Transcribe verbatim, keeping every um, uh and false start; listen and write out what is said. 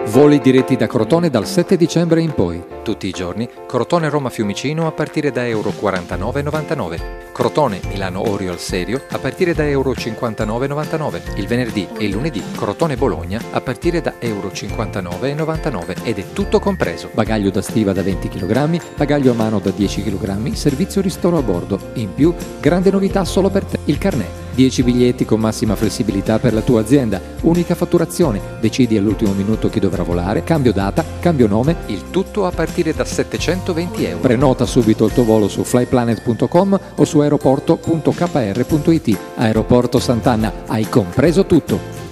Voli diretti da Crotone dal sette dicembre in poi. Tutti i giorni Crotone-Roma Fiumicino a partire da euro quarantanove e novantanove. Crotone-Milano-Orio al Serio a partire da euro cinquantanove e novantanove. Il venerdì e il lunedì Crotone-Bologna a partire da euro cinquantanove e novantanove ed è tutto compreso. Bagaglio da stiva da venti chilogrammi, bagaglio a mano da dieci chilogrammi, servizio ristoro a bordo. In più, grande novità solo per te, il carnet. dieci biglietti con massima flessibilità per la tua azienda, unica fatturazione, decidi all'ultimo minuto chi dovrà volare, cambio data, cambio nome, il tutto a partire da settecentoventi euro. Prenota subito il tuo volo su flyplanet punto com o su aeroporto punto k r punto i t. Aeroporto Sant'Anna, hai compreso tutto.